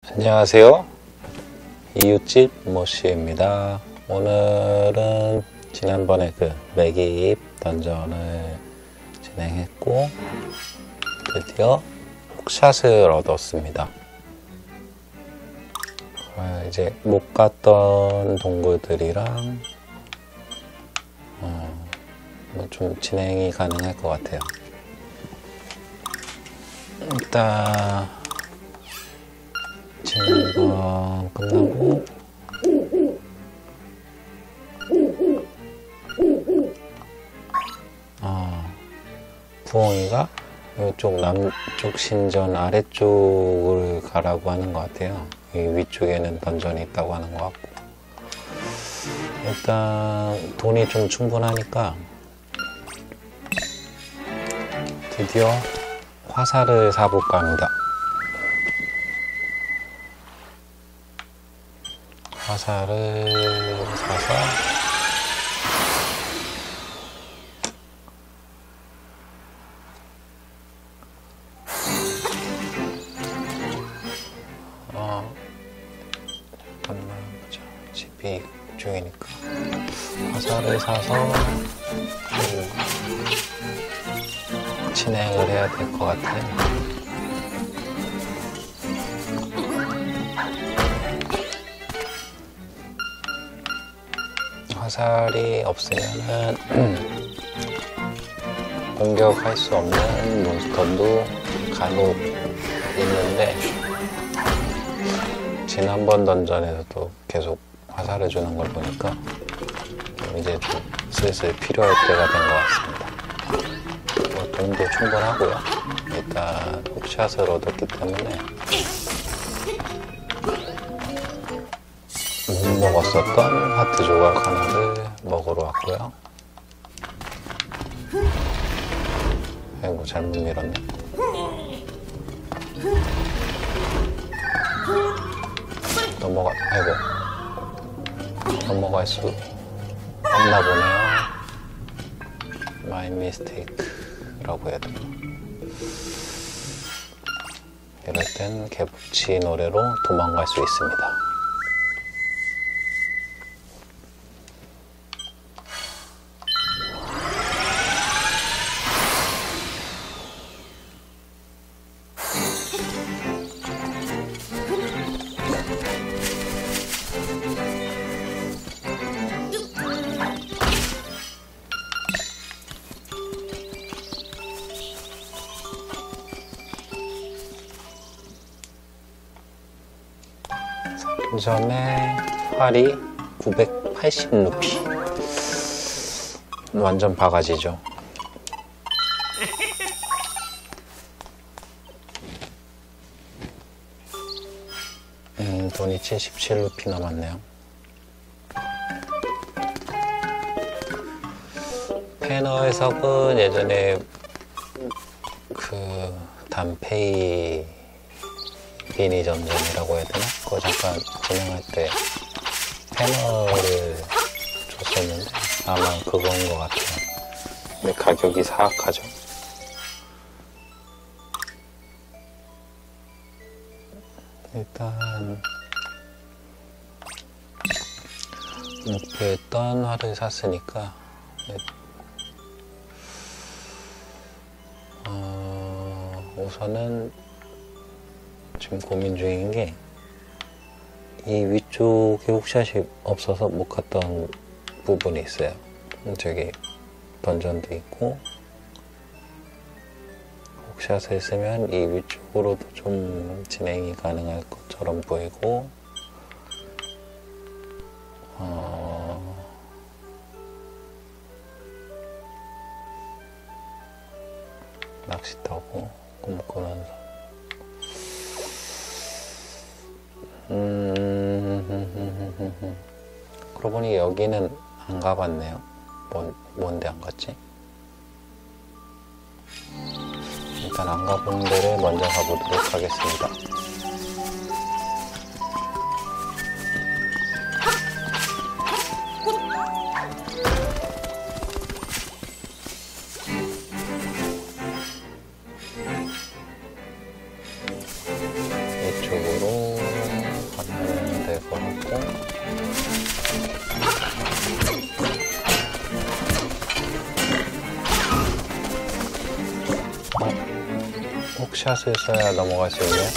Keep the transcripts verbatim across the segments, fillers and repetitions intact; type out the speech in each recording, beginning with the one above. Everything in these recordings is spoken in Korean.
안녕하세요. 이웃집 모씨입니다. 오늘은 지난번에 그 매기입 던전을 진행했고 드디어 훅샷을 얻었습니다. 이제 못 갔던 동굴들이랑 어, 뭐 좀 진행이 가능할 것 같아요. 일단 진행번 끝나고 어, 부엉이가 이쪽 남쪽 신전 아래쪽을 가라고 하는 것 같아요. 이 위쪽에는 던전이 있다고 하는 것 같고, 일단 돈이 좀 충분하니까 드디어 화살을 사볼까 합니다. 화살을 사서 어 잠깐만 보자. 집이 중이니까 화살을 사서 진행을 해야 될 것 같아요. 화살이 없으면은 공격할 수 없는 몬스터도 간혹 있는데, 지난번 던전에서도 계속 화살을 주는 걸 보니까 이제 좀 슬슬 필요할 때가 된 것 같습니다. 뭐 돈도 충분하고요. 일단 훅샷을 얻었기 때문에 못 먹었었던 하트 조각 하나를 먹으러 왔고요. 아이고, 잘못 밀었네. 넘어가, 아이고, 넘어갈 수 없나 보네요. My mistake라고 해야 되나. 이럴 땐 개복치 노래로 도망갈 수 있습니다. 점에 활이 구백팔십 루피. 완전 바가지죠. 음, 돈이 칠십칠 루피 남았네요. 패너 해석은 예전에 그 단페이 비니 전전이라고 해야 되나? 그거 잠깐 진행할 때 패널을 줬었는데 아마 그건 것 같아요. 근데 가격이 사악하죠. 일단 목표했던 활을 샀으니까 어, 우선은 지금 고민 중인 게, 이 위쪽에 훅샷이 없어서 못 갔던 부분이 있어요. 저기 던전도 있고, 훅샷을 쓰면 이 위쪽으로도 좀 진행이 가능할 것처럼 보이고, 어... 낚시 타고 꿈꾸면서 음, 그러고 보니 여기는 안 가봤네요. 뭔, 뭔데 안 갔지? 일단 안 가본 데를 먼저 가보도록 하겠습니다. 이쪽으로 이렇게 걸었고, 어? 훅샷을 써야 넘어갈 수 있네요.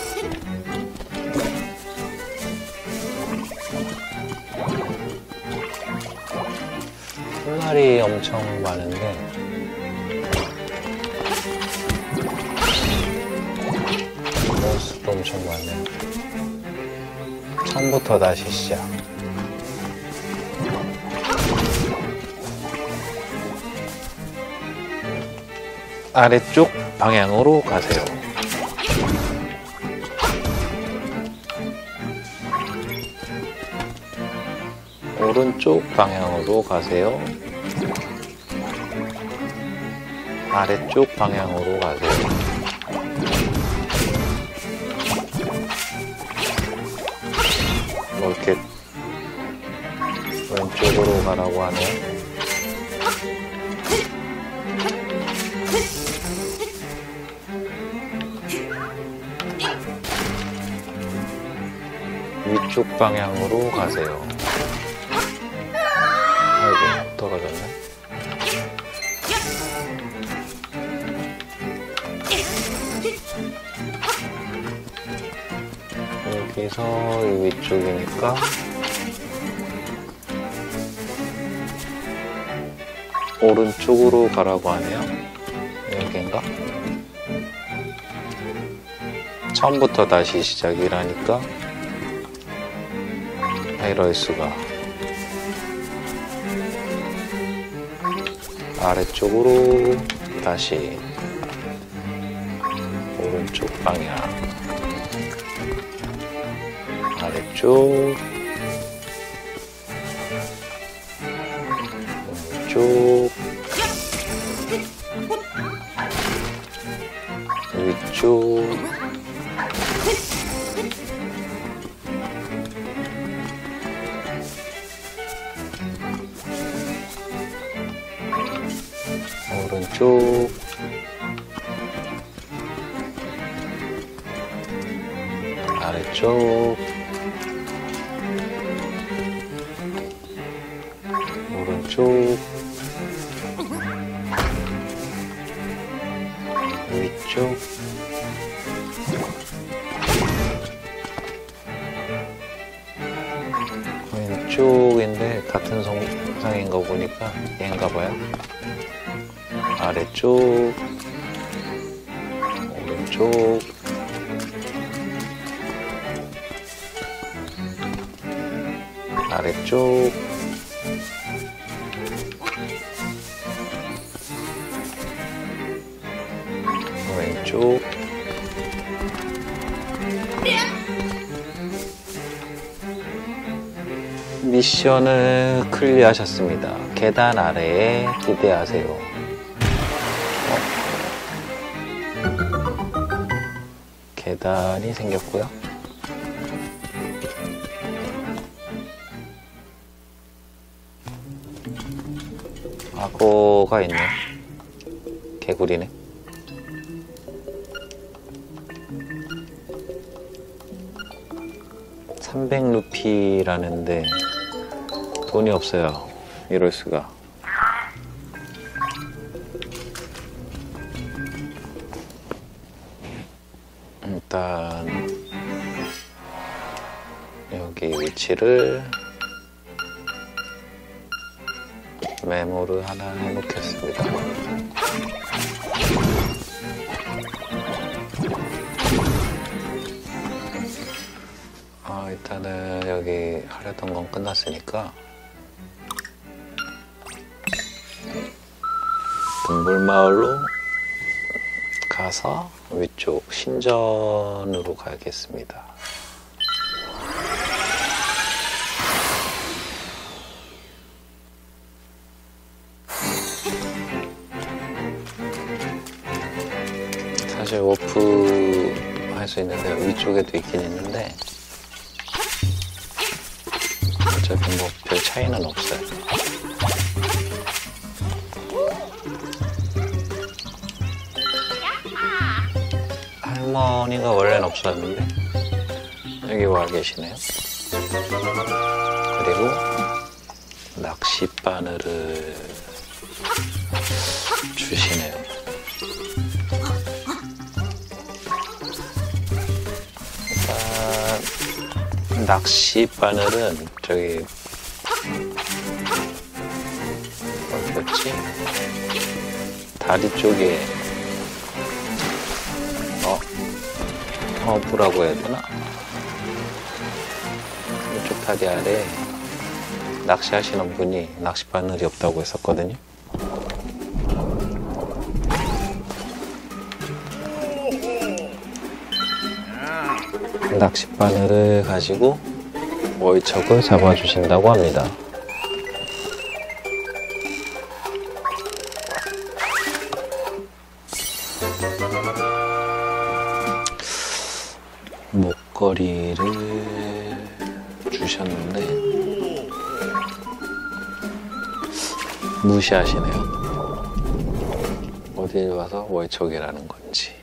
풀날이 엄청 많은데 몬스터도 엄청 많네요. 처음부터 다시 시작. 아래쪽 방향으로 가세요. 오른쪽 방향으로 가세요. 아래쪽 방향으로 가세요. 뭐 이렇게 왼쪽으로 가라고 하네요. 위쪽 방향으로 가세요. 아이고, 떨어졌네. 여기서 이 위쪽이니까 오른쪽으로 가라고 하네요. 여긴가? 처음부터 다시 시작이라니까 이럴 수가. 아래쪽으로 다시 오른쪽 방향, 아래쪽, 오른쪽, 위쪽, 오른쪽, 아래쪽, 오른쪽, 위쪽, 왼쪽인데 같은 성상인 거 보니까 얘인가 봐요. 아래쪽, 오른쪽, 아래쪽, 왼쪽, 미션을 클리어하셨습니다. 계단 아래에 기대하세요. 어? 계단이 생겼고요. 악어가 있네. 개구리네. 삼백 루피라는데 돈이 없어요. 이럴 수가. 일단 여기 위치를 메모를 하나 해놓겠습니다. 아, 일단은 여기 하려던 건 끝났으니까 동굴마을로 가서 위쪽 신전으로 가야겠습니다. 사실 워프 할 수 있는데 위쪽에도 있긴 있는데 어차피 뭐 별 차이는 없어요. 할머니가 원래는 없었는데 여기 와 계시네요. 그리고 낚시 바늘을 주시네요. 일단 낚시 바늘은 저기 어디였지? 다리 쪽에 어? 허브라고 해야 되나? 이쪽 다리 아래 낚시하시는 분이 낚시 바늘이 없다고 했었거든요. 낚시 바늘을 가지고 월척을 잡아주신다고 합니다. 목걸이를 주셨는데 무시하시네요. 어딜 와서 월척이라는 건지.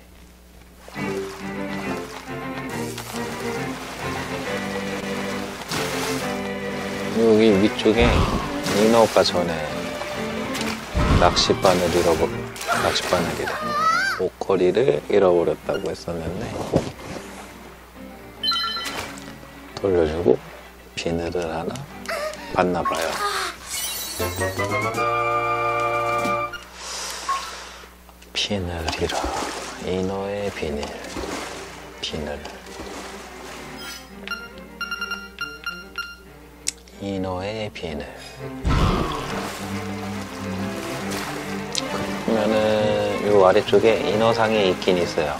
여기 위쪽에 인어가 전에 낚싯바늘 잃어버 낚싯바늘이래. 목걸이를 잃어버렸다고 했었는데 돌려주고 비늘을 하나 받나봐요. 비늘이라 인어의 비늘 비늘 인어의 비늘. 그러면은 요 아래쪽에 인어상이 있긴 있어요.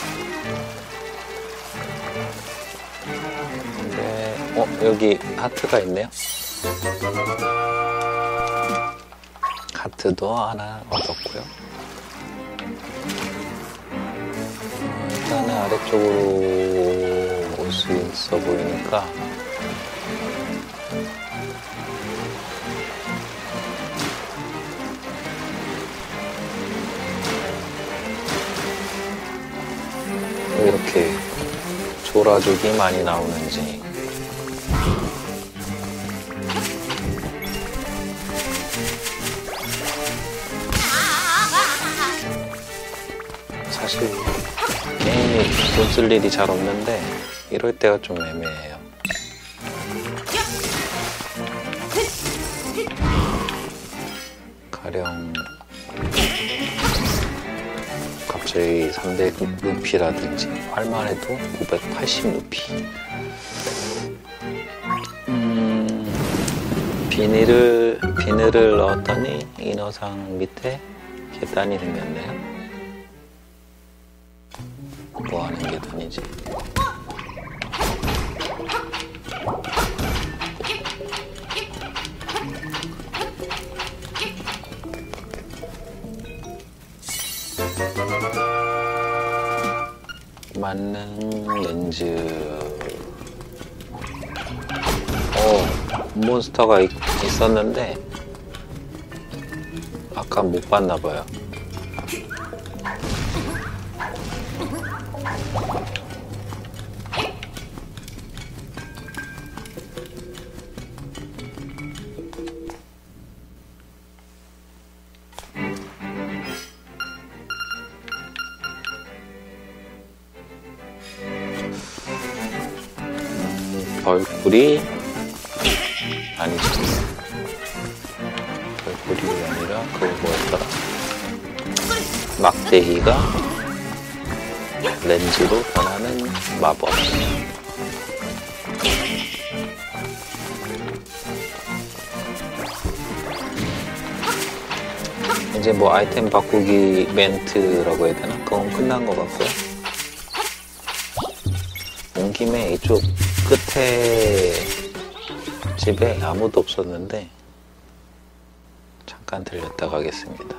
근데 어 여기 하트가 있네요. 하트도 하나 얻었고요. 어, 일단은 아래쪽으로 올 수 있어 보이니까 왜 이렇게 조라죽이 많이 나오는지. 사실 게임이 돈 쓸 일이 잘 없는데 이럴 때가 좀 애매해요. 가령 갑자기 삼백 루피라든지 활만 해도 오백팔십 루피. 음, 비닐을 비늘을 넣었더니 인어상 밑에 계단이 생겼네요. 뭐 하는 계단이지? 만능 렌즈. 어, 몬스터가 있, 있었는데 아까 못 봤나봐요. 벌꿀이 아니죠. 벌꿀이 아니라 그거 뭐였더라? 막대기가 렌즈로 변하는 마법. 이제 뭐 아이템 바꾸기 멘트라고 해야 되나? 그건 끝난 것 같고요. 온 김에 이쪽 끝에 집에 아무도 없었는데 잠깐 들렸다 가겠습니다.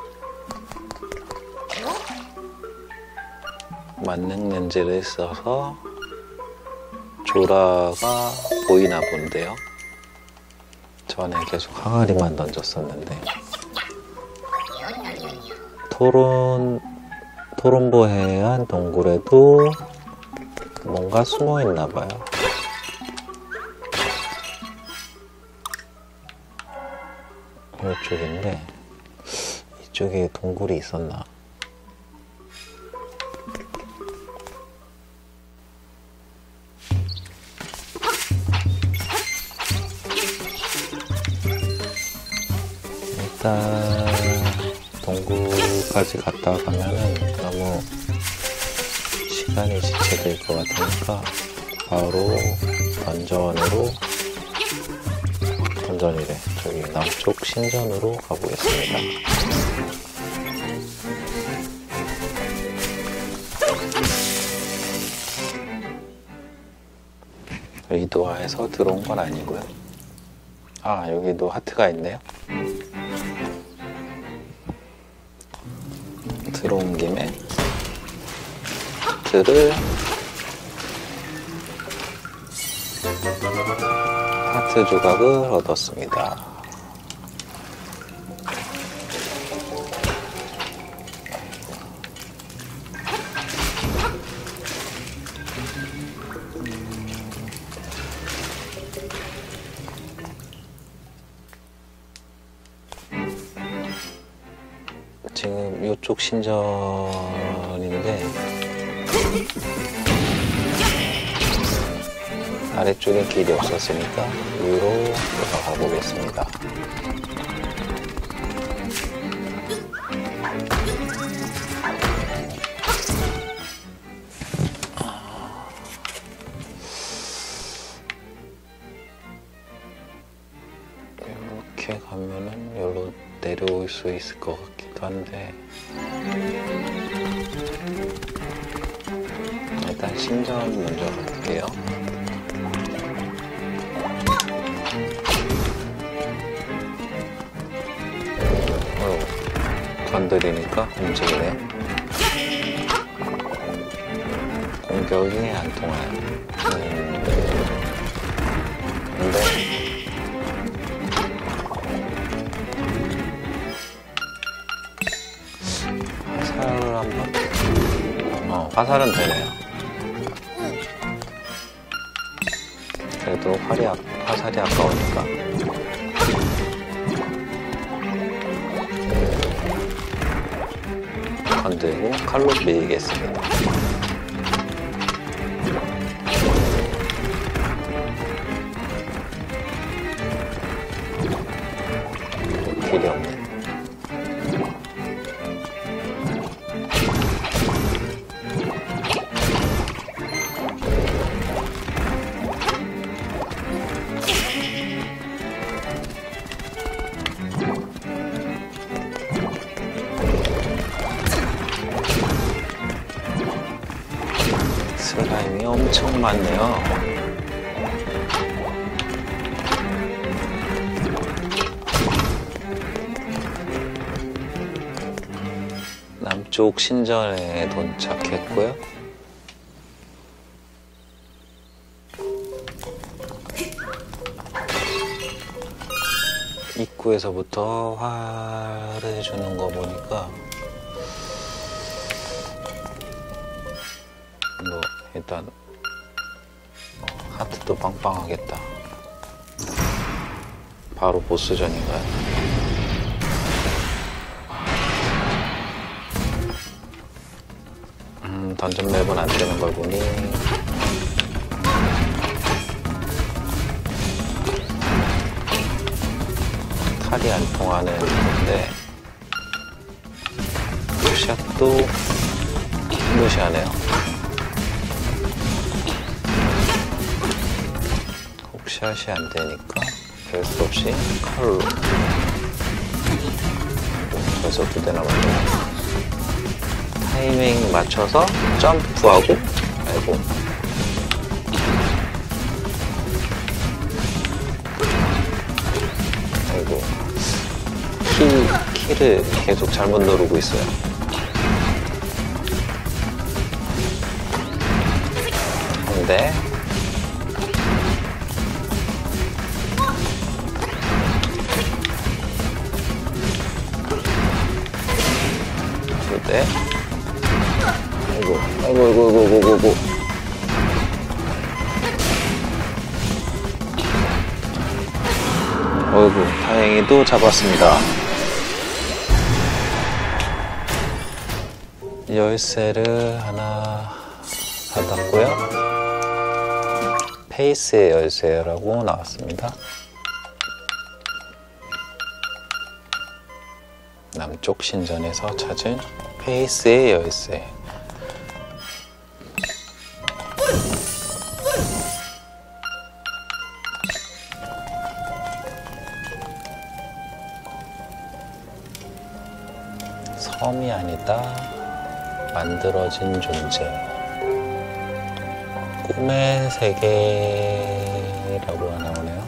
만능 렌즈를 써서 조라가 보이나 본데요. 전에 계속 항아리만 던졌었는데 토론 토론보 해안 동굴에도 뭔가 숨어 있나 봐요. 이쪽인데 이쪽에 동굴이 있었나? 일단 동굴까지 갔다 가면은 너무 시간이 지체될 것 같으니까 바로 던전으로 던전이래. 저기 남쪽 신전으로 가보겠습니다. 의도하에서 들어온 건 아니고요. 아, 여기도 하트가 있네요. 들어온 김에 하트를 하트 조각을 얻었습니다. 지금 이쪽 신전인데 아래쪽에 길이 없었으니까 위로 올라가 보겠습니다. 이렇게 가면은 여기로 내려올 수 있을 것 같기도 한데 일단 신전 먼저 갈게요. 어, 건드리니까 움직이네요. 공격이 안 통해요. 음, 근데 화살을 한번 어, 화살은 되네요. 그래도 활이 아, 화살이 아까우니까 건들고 칼로 밀겠습니다. 길이 없네. 슬라임이 엄청 많네요. 남쪽 신전에 도착했고요. 입구에서부터 활을 주는 거 보니까 뭐 일단 하트도 빵빵하겠다. 바로 보스전인가요? 음, 던전 맵은 안 되는 걸 보니 칼이 안 통하는 건데 샷도 무시하네요. 샷이 안 되니까 별 수 없이 칼로. 그래서 두 대나 맞네. 타이밍 맞춰서 점프하고, 아이고. 아이고. 키, 키를 계속 잘못 누르고 있어요. 한 대. 네. 아이고, 아이고, 아이고, 아이고, 아이고, 아이고. 어이구, 다행히도 잡았습니다. 열쇠를 하나 받았고요. 페이스의 열쇠라고 나왔습니다. 남쪽 신전에서 찾은 페이스의 열쇠. 섬이 아니다. 만들어진 존재. 꿈의 세계라고 나오네요.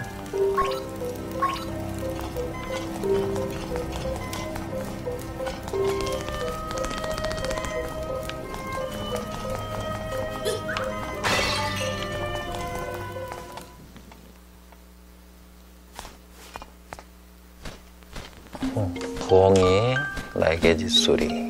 어, 부엉이의 날개짓 소리.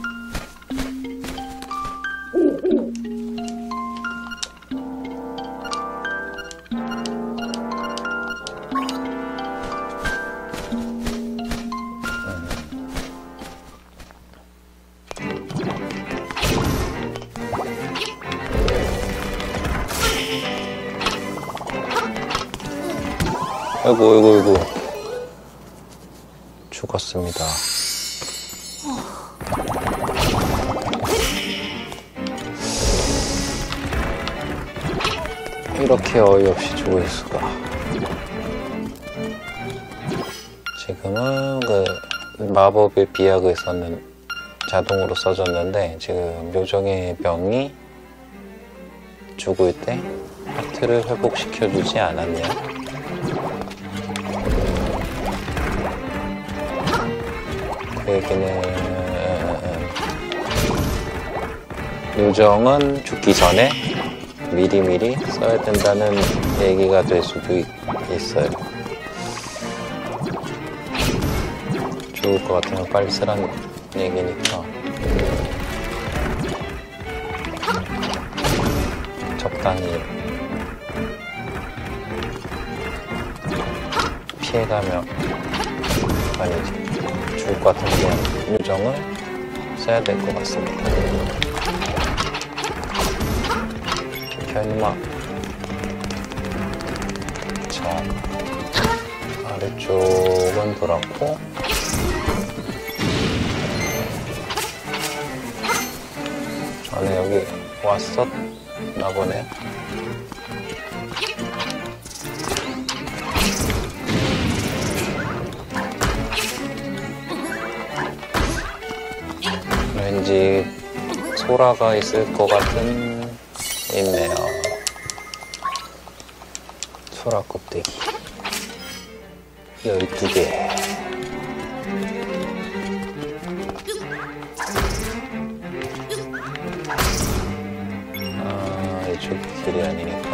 아이고, 아이고, 아이고. 죽었습니다. 이렇게 어이없이 죽을 수가. 지금은 그 마법의 비약을 썼는 자동으로 써졌는데 지금 묘정의 병이 죽을 때 하트를 회복시켜주지 않았네요. 그 얘기는 요정은 죽기 전에 미리미리 써야 된다는 얘기가 될 수도 있, 있어요. 죽을 것 같으면 빨리 쓰라는 얘기니까 적당히 피해가며 아니지. 죽을 것 같은 그냥 요정을 써야 될 것 같습니다. 현막. 자, 아래쪽은 돌았고 전에 여기 왔었나 보네. 왠지 소라가 있을 것 같은 있네요. 소라 껍데기 열두 개. 아, 이쪽 길이 아니니까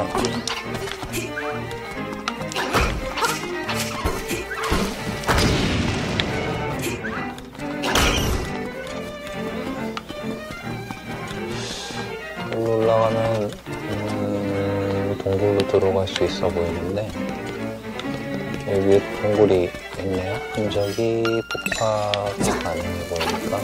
올라가면 음, 동굴로 들어갈 수 있어 보이는데 여기 위에 동굴이 있네요. 흔적이 폭파가 가능해 보이니까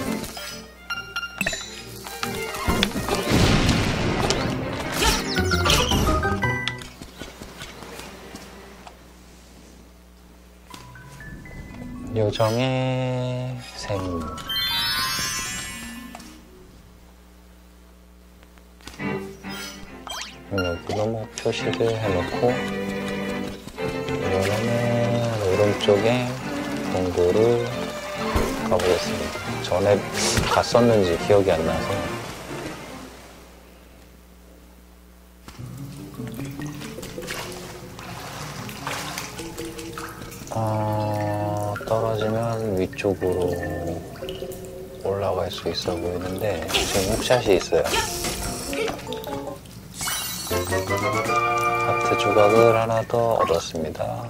요정의 생. 여기도 뭐 표시를 해놓고 이번에는 오른쪽에 동굴을 가보겠습니다. 전에 갔었는지 기억이 안 나서 어, 떨어지면 위쪽으로 올라갈 수 있어 보이는데 지금 훅샷이 있어요. 하트 조각을 하나 더 얻었습니다.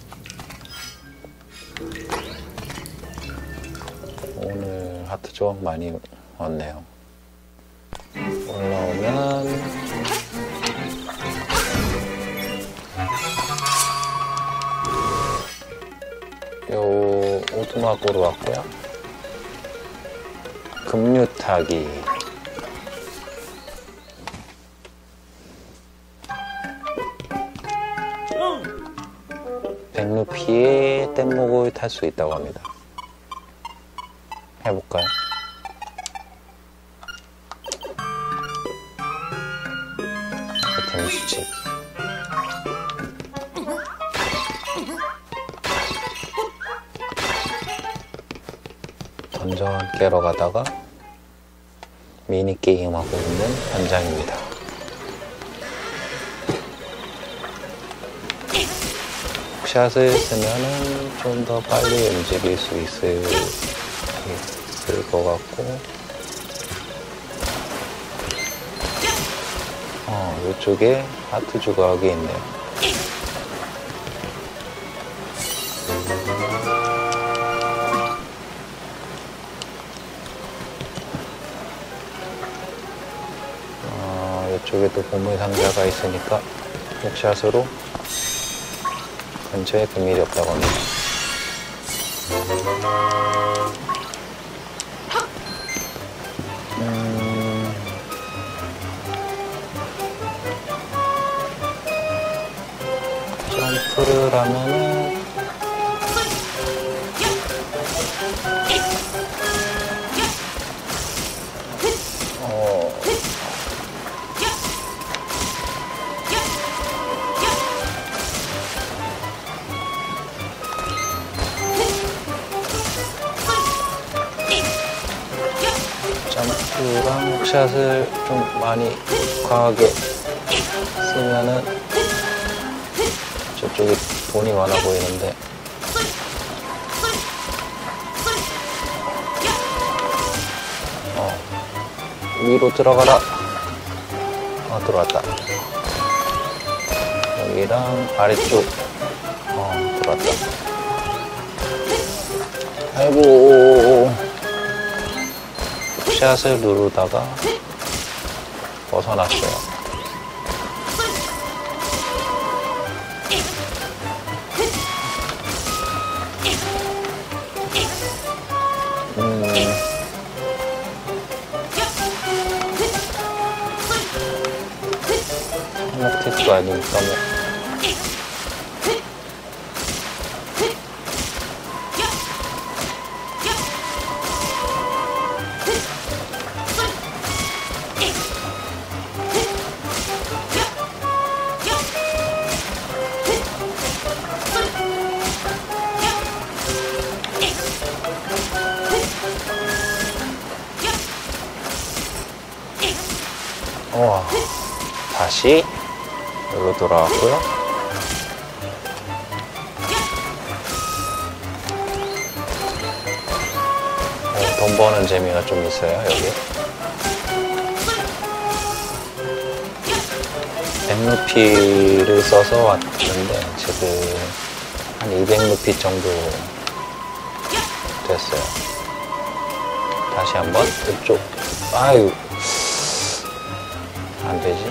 오늘 하트 조각 많이 얻네요. 올라오면 요 오두막으로 왔고요. 급류타기. 백 루피에 뗏목을 탈 수 있다고 합니다. 해볼까요? 아이템 수집. 던전 깨러 가다가 미니게임하고 있는 현장입니다. 샷을 쓰면은 좀 더 빨리 움직일 수 있을, 있을 것 같고, 어, 이쪽에 하트 조각이 있네요. 어, 이쪽에도 보물 상자가 있으니까 훅샷으로 근처에 금일이 없다고 합니다. 음... 점프를 하면은 어... 점프랑 훅샷을 좀 많이 과하게 쓰면은 저쪽이 돈이 많아 보이는데 어 위로 들어가라. 어 들어왔다. 여기랑 아래쪽 어 들어왔다. 아이고 샷을 누르다가 벗어났어요. 음. 먹튀도 아니니까 뭐. 우와, 다시 여기로 돌아왔고요. 어, 돈 버는 재미가 좀 있어요, 여기. 백 루피를 써서 왔는데 지금 한 이백 루피 정도 됐어요. 다시 한번 이쪽. 아유, 안 되지.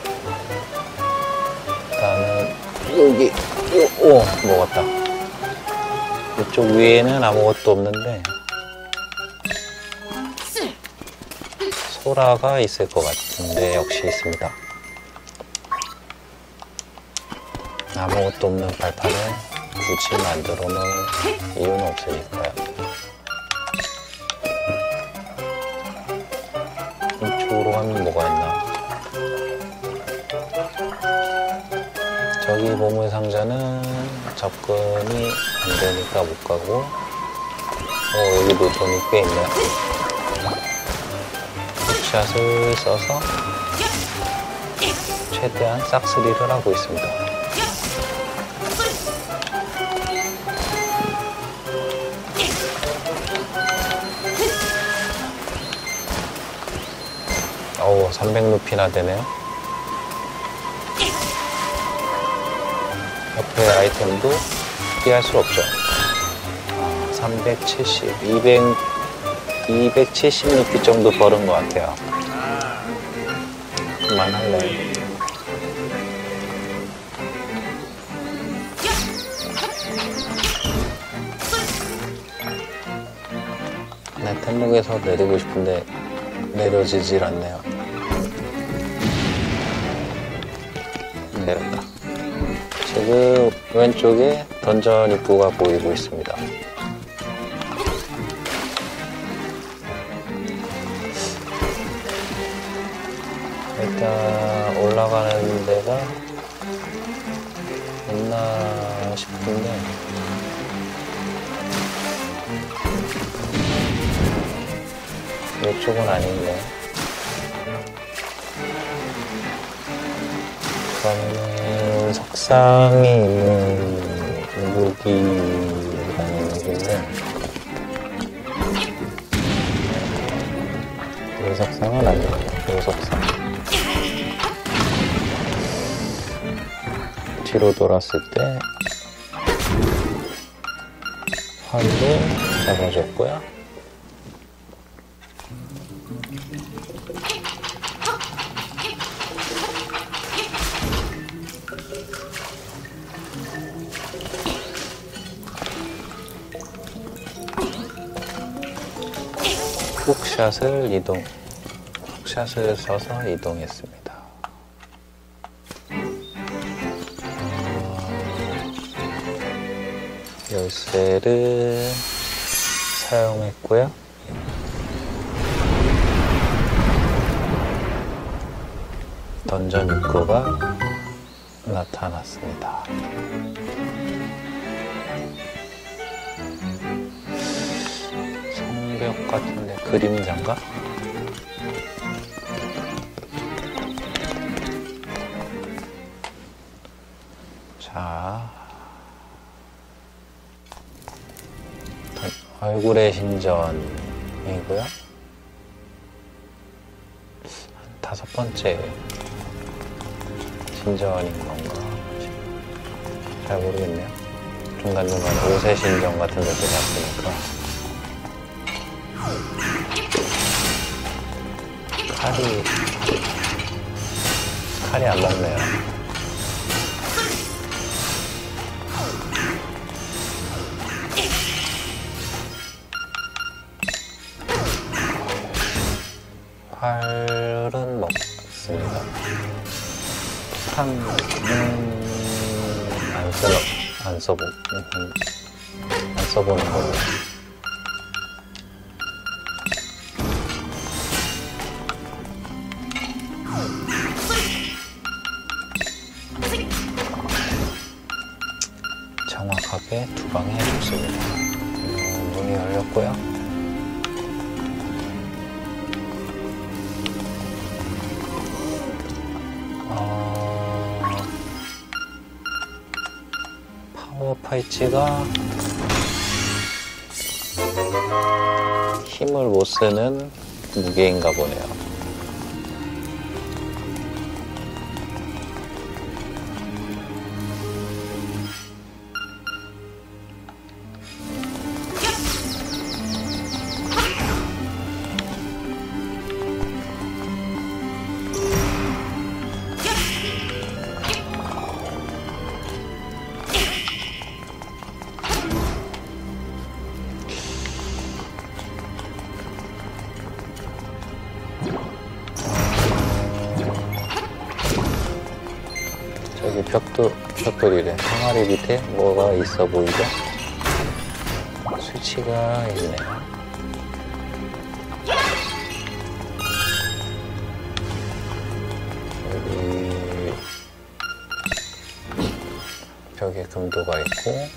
일단은 여기, 오, 먹었다. 이쪽 위에는 아무것도 없는데 소라가 있을 것 같은데 역시 있습니다. 아무것도 없는 발판을 굳이 만들어 놓을 이유는 없으니까요. 이쪽으로 가면 뭐가 있나? 저기 보물 상자는 접근이 안 되니까 못 가고, 어, 여기도 돈이 꽤 있네요. 훅샷을 써서 최대한 싹쓸이를 하고 있습니다. 어우, 삼백 루피나 되네요. 옆에 아이템도 피할 수 없죠. 아, 삼백칠십, 이백, 이백칠십 루피 정도 벌은 것 같아요. 그만할래. 네, 템목에서 내리고 싶은데 내려지질 않네요. 내렸다. 지금 왼쪽에 던전 입구가 보이고 있습니다. 일단 올라가는 데가 있나 싶은데 이쪽은 아닌데, 그러면은 석상에 있는 무기라는 얘기인데, 이 석상은 아니에요. 이 석상 뒤로 돌았을 때 활로 잡아줬고요. 훅샷을 이동, 훅샷을 써서 이동했습니다. 어, 열쇠를 사용했고요. 던전 입구가 나타났습니다. 성벽 같은데 그림자인가? 자, 얼굴의 신전이고요. 다섯 번째 신전인 건가? 잘 모르겠네요. 중간중간 오세 신전 같은 데도 갔으니까. 칼이, 칼이 안 먹네요. 활은 먹습니다. 폭탄은 안 써, 안 써보, 안 써보는 걸로. 정확하게 두 방에 해줬습니다. 음, 문이 열렸고요. 어... 파워 파이치가 힘을 못 쓰는 무게인가 보네요. 여기 벽돌, 벽돌이래. 항아리 밑에 뭐가 있어 보이죠? 스위치가 있네요. 여기 벽에 금도가 있고,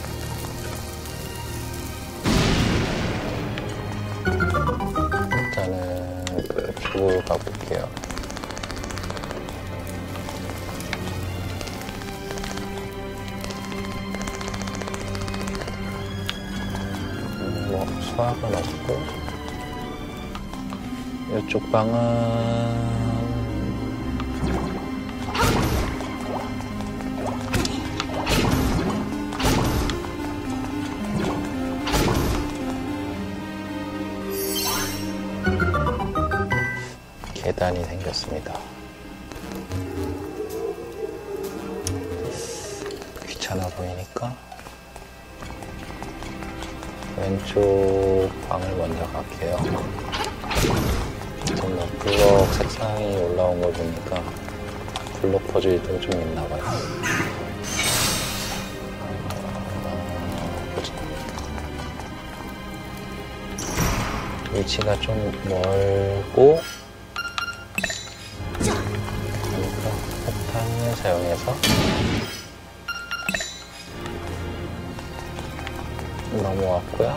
일단은 이쪽으로 가볼게요. 수학은 없고, 이쪽 방은 계단이 생겼습니다. 귀찮아 보이니까 왼쪽 방을 먼저 갈게요. 지금 뭐 블럭 색상이 올라온 걸 보니까 블럭 퍼즐도 좀 있나봐요. 어, 보자. 위치가 좀 멀고 그러니까 폭탄을 사용해서 넘어왔고요.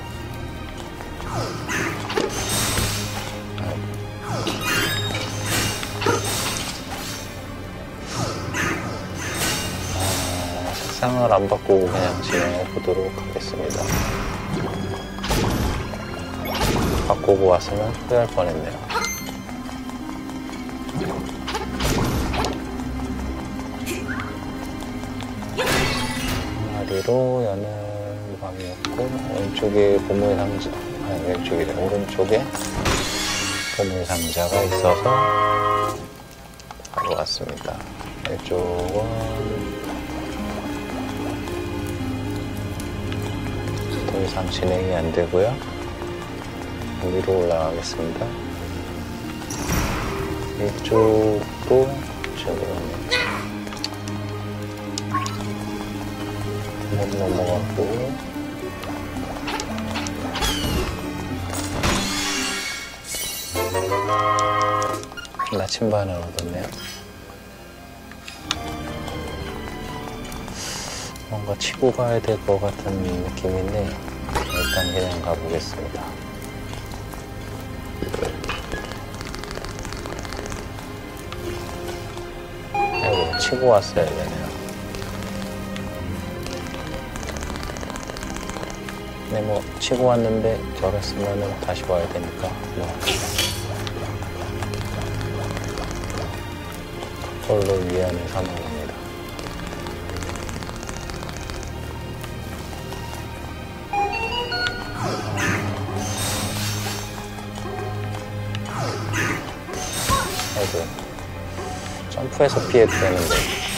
아, 색상을 안 바꾸고 그냥 진행해 보도록 하겠습니다. 바꾸고 왔으면 후회할 뻔했네요. 마리로 여는 방이었고, 왼쪽에 보물 상자, 아니 왼쪽이래, 오른쪽에 보물 상자가 있어서 바로 왔습니다. 이쪽은 더 이상 진행이 안 되고요. 위로 올라가겠습니다. 이쪽도 지금 못 넘어가고, 나침반을 얻었네요. 뭔가 치고 가야 될 것 같은 느낌인데 일단 그냥 가보겠습니다. 아이고, 치고 왔어야 되네요. 근데 뭐 치고 왔는데 저랬으면 다시 와야 되니까 뭐 그걸로 위안을 삼은 겁니다. 아이고, 점프해서 피해도 되는데.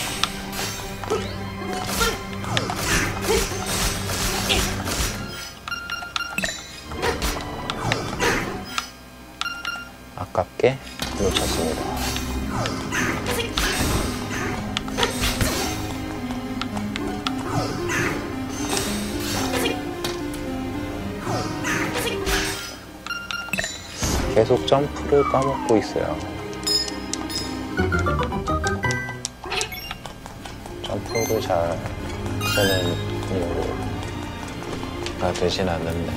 아깝게 놓쳤습니다. 계속 점프를 까먹고 있어요. 점프를 잘 쓰는 이유가 되진 않는데.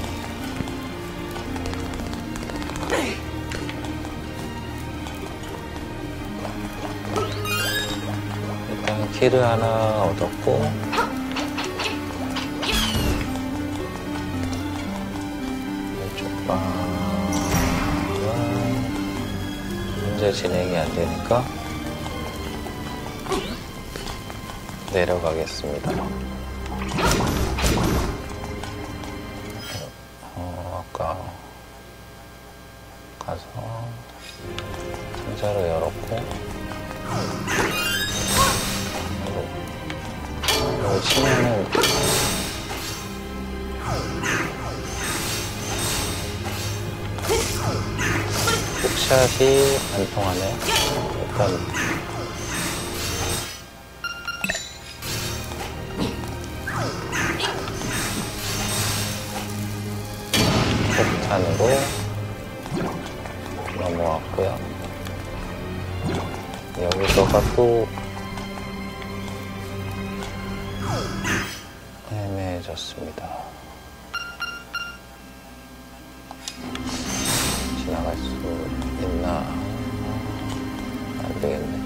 일단 키를 하나 얻었고, 왼쪽 방 현재 진행이 안 되니까 내려가겠습니다. 어, 아까 가서 상자를 열었고, 이거 치면은 훅샷이 안 통하네요. 일단 폭탄으로 넘어왔고요. 여기서가 또 애매해졌습니다. 지나갈 수 있나? 안 되겠네.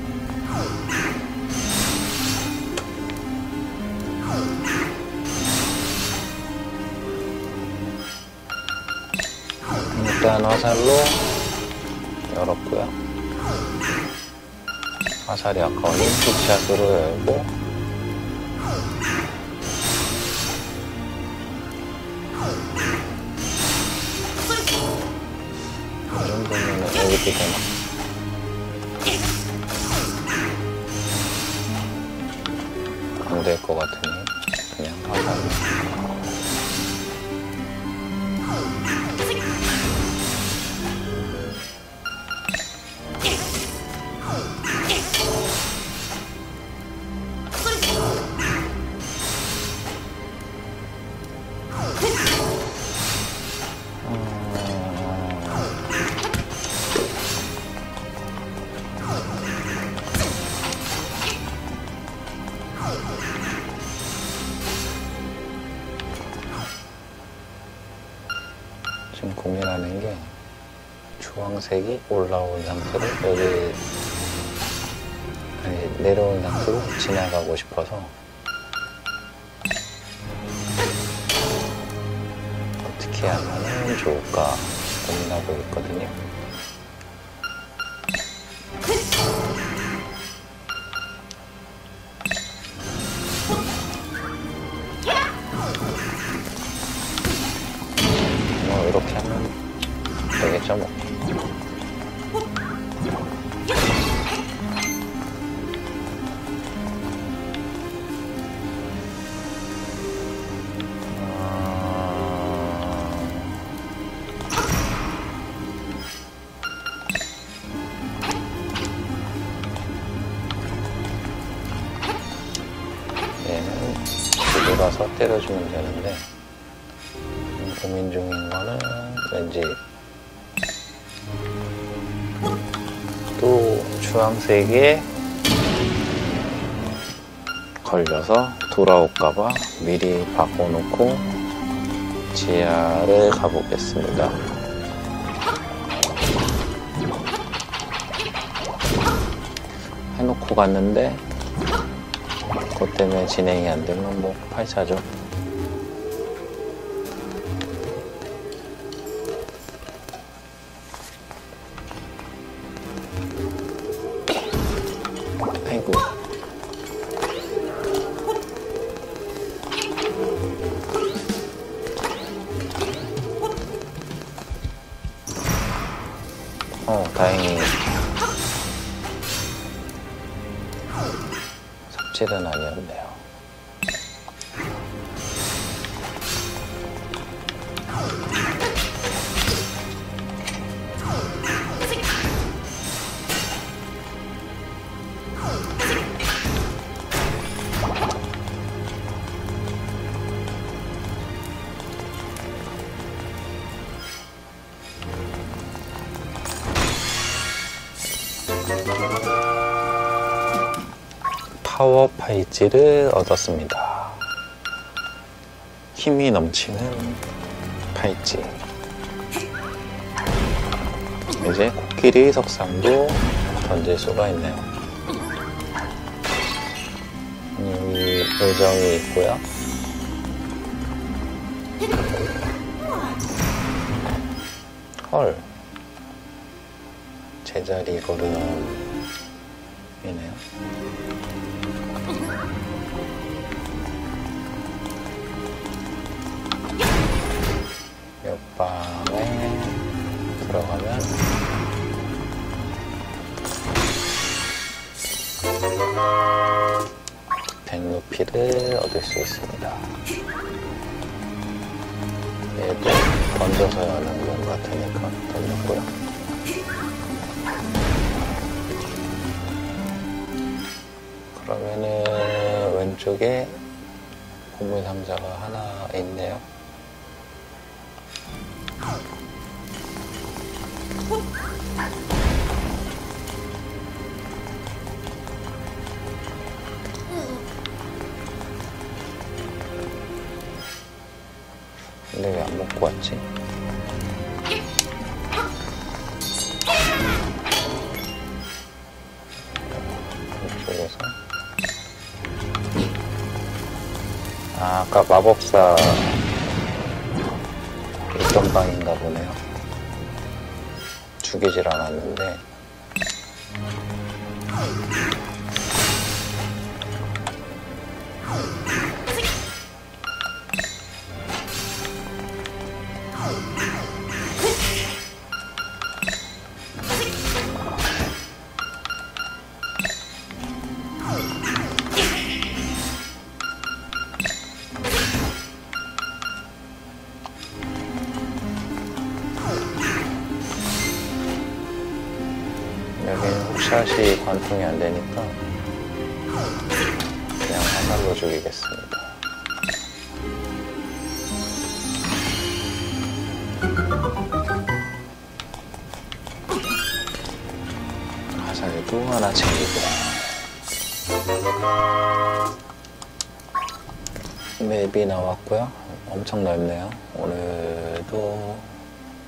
일단 화살로 열었고요. 화살이 아까우니 픽샷으로 열고, 이 정도면 여기도 되나? 안 될 것 같으니 그냥 화살로. 지금 고민하는 게 주황색이 올라온 상태로 여기 아니 내려온 상태로 지나가고 싶어서 어떻게 하면 좋을까 고민하고 있거든요. 뭐 이렇게 하면 되겠죠 뭐. 얘는 뒤돌아서 때려주면 되는데 고민 중인 거는 왠지 또 주황색에 걸려서 돌아올까봐 미리 바꿔놓고 지하를 가보겠습니다. 해놓고 갔는데 그것 때문에 진행이 안 되면 뭐 팔차죠. 아이고. 어, 다행히 삽질은 아니었네요. 파워 파이찌를 얻었습니다. 힘이 넘치는 파이찌. 이제 코끼리 석상도 던질 수가 있네요. 여기 요정이 있고요. 헐. 제자리 걸음이네요. 옆방에 들어가면 백루피를 얻을 수 있습니다. 얘도 던져서 여는 것 같으니까 던졌고요. 그러면은 왼쪽에 보물 상자가 하나 있네요. 근데 왜 안 먹고 왔지? 이쪽에서 아, 아까 마법사 있던 방인가 보네요. 죽이질 않았는데 여기는 훅샷이 관통이 안 되니까 그냥 화살로 죽이겠습니다. 화살도 하나 챙기고 맵이 나왔고요. 엄청 넓네요. 오늘도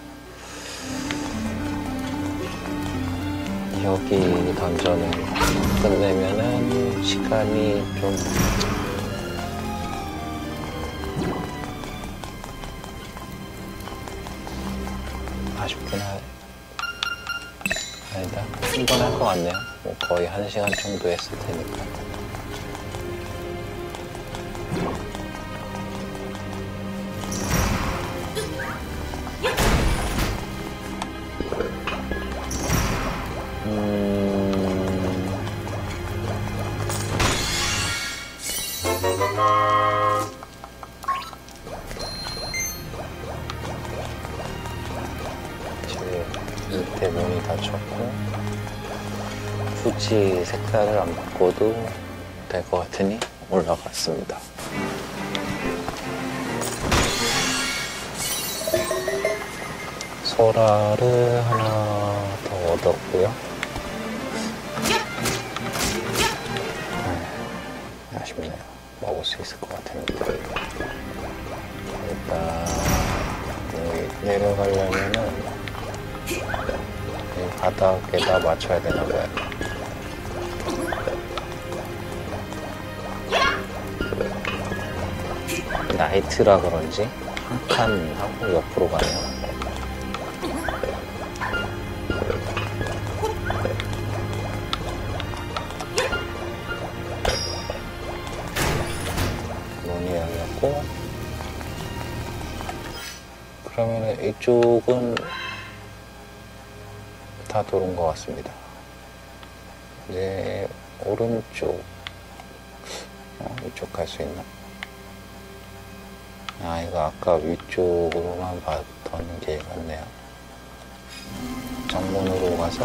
여기 던전을 끝내면은 시간이 좀 아쉽긴 하... 아니다. 충분할 것 같네요. 뭐 거의 한 시간 정도 했을 테니까. 밑에 문이 닫혔고 굳이 색깔을 안 바꿔도 될 것 같으니 올라갔습니다. 소라를 하나 더 얻었고요. 네, 아쉽네요. 먹을 수 있을 것 같습니다. 일단 여기 내려가려면은 이 바닥에다 맞춰야 되나 봐요. 나이트라 그런지 한 칸 하고 옆으로 가네요. 문이 열렸고, 그러면 이쪽은 다 도는 것 같습니다. 이제 오른쪽, 어, 이쪽 갈 수 있나? 아, 이거 아까 위쪽으로만 봤던 게 같네요. 정문으로 가서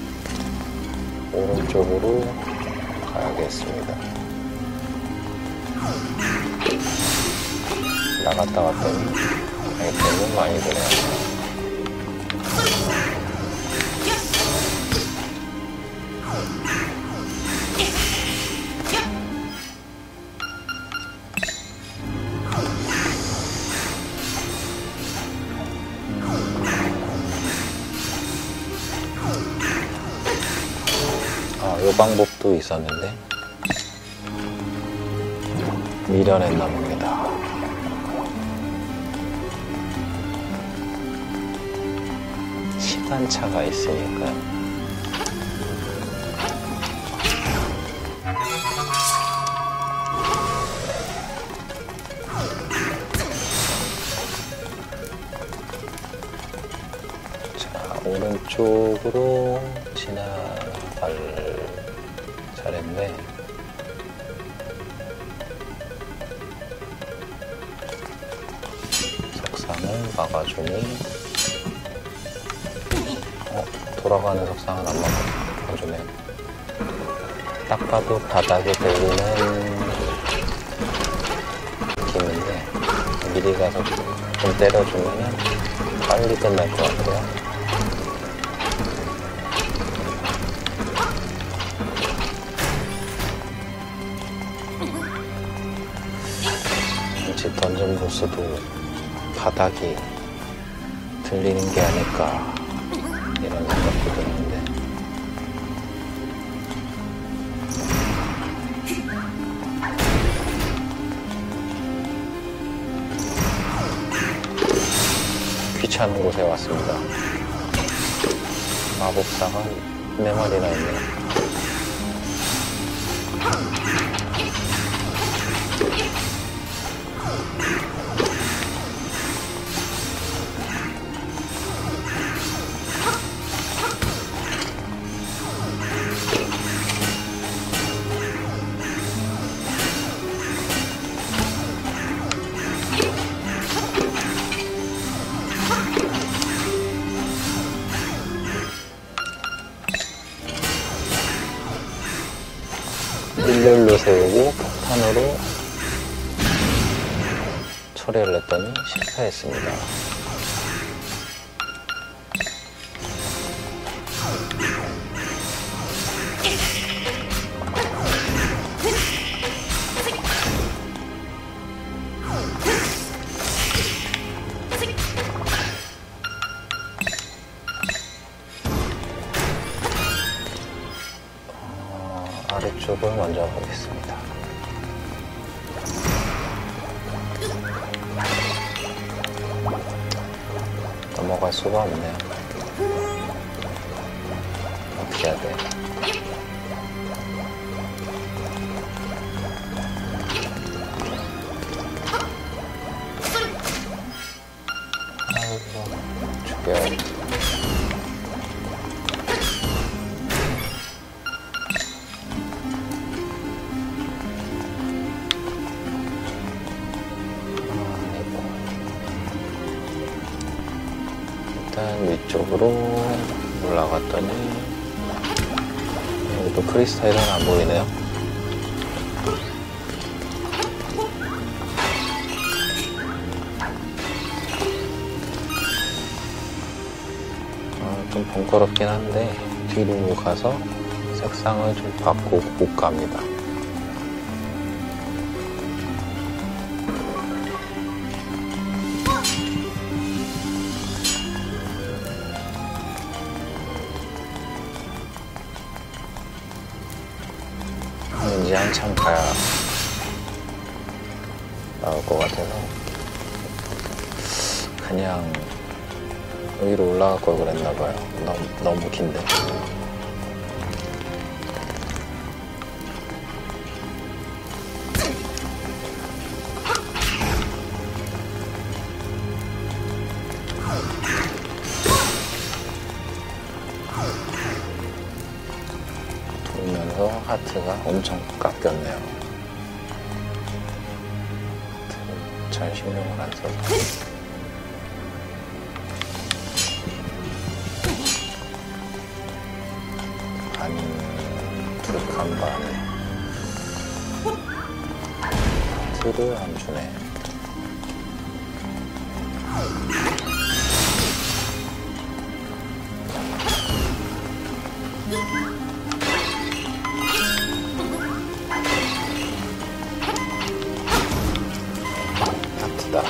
오른쪽으로 가야겠습니다. 나갔다 왔더니 아이템은 많이 드네요. 이 방법도 있었는데 미련했나 봅니다. 시간차가 있으니까 자, 오른쪽으로 지나갈 차례인데 석상을 막아주니 어? 돌아가는 석상은 안 막아주네. 딱 봐도 바닥에 들리는 느낌인데 미리 가서 좀 때려주면 빨리 끝날 것 같아요. 던전 보스도 바닥이 들리는 게 아닐까 이런 생각도 드는데 귀찮은 곳에 왔습니다. 마법사가 네 마리나 있네요. 일렬로 세우고 폭탄으로 처리를 했더니 실패했습니다. 이쪽을 먼저 가겠습니다. 넘어갈 수가 없네요. 어떻게 해야 돼? 아이고, 죽여야겠다. 일단 위쪽으로 올라갔더니 여기도 크리스탈은 안 보이네요. 어, 좀 번거롭긴 한데 뒤로 가서 색상을 좀 바꾸고 갑니다. 왠지 한참 가야 나올 것 같아서 그냥 위로 올라갈 걸 그랬나봐요. 너무, 너무 긴데. 돌면서 하트가 엄청 깎였네요. 하트를 잘 신경을 안 써서. 반, 두 칸 반에 하트를 안 주네. 하트다.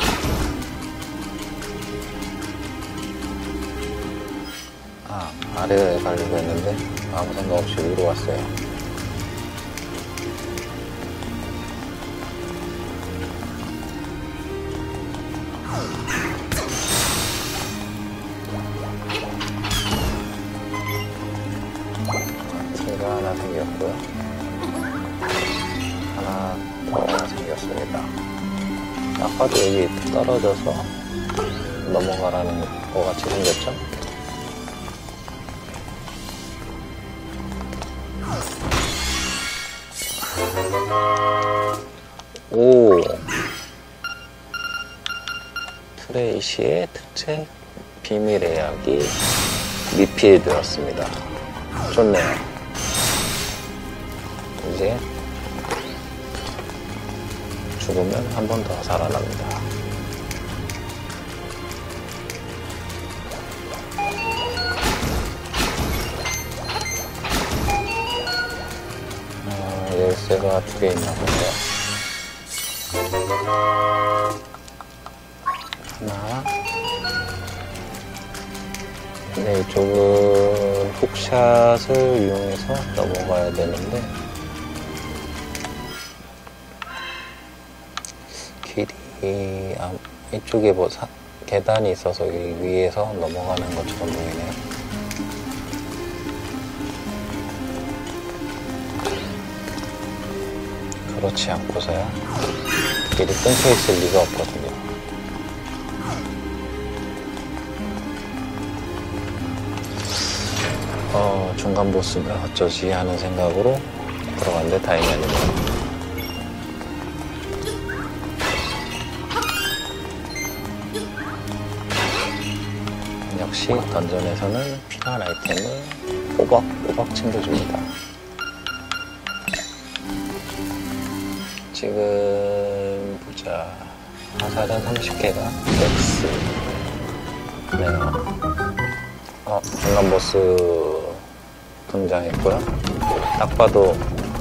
아, 아래에 가려고 했는데 아무 생각 없이 위로 왔어요. 하트가 하나 생겼고요. 하나 더 생겼습니다. 아까도 여기 떨어져서 넘어가라는 것 같이 생겼죠? 오! 트레이시의 특채 비밀의 약이 리필되었습니다. 좋네요. 이제 죽으면 한 번 더 살아납니다. 어, 열쇠가 두 개 있나 보네요. 하나. 네, 이쪽은 훅샷을 이용해서 넘어가야 되는데 길이 아, 이쪽에 뭐 사, 계단이 있어서 이 위에서 넘어가는 것처럼 보이네요. 그렇지 않고서야 길이 끊겨 있을 리가 없거든요. 어, 중간 보스면 어쩌지 하는 생각으로 들어갔는데 다행히 아니네요. 역시 던전에서는 필요한 아이템을 꼬박꼬박 챙겨줍니다. 지금 보자. 화살은 삼십 개가 맥스. 네요. 어, 중간 보스 등장했고요. 딱 봐도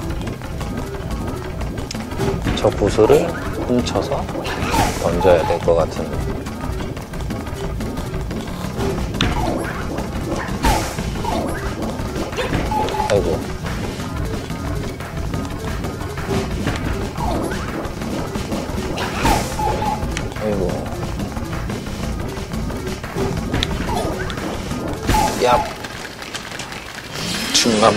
저 구슬을 훔쳐서 던져야 될 것 같은. 아이고. 야, 중간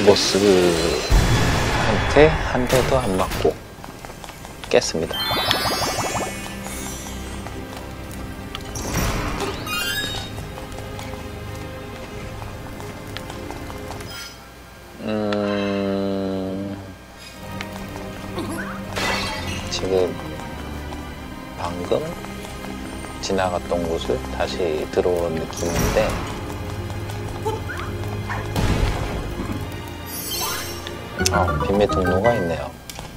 보스한테 한 대도 안 맞고 깼습니다. 음, 지금 방금 지나갔던 곳을 다시 들어온 느낌인데 아, 빈매 통로가 있네요.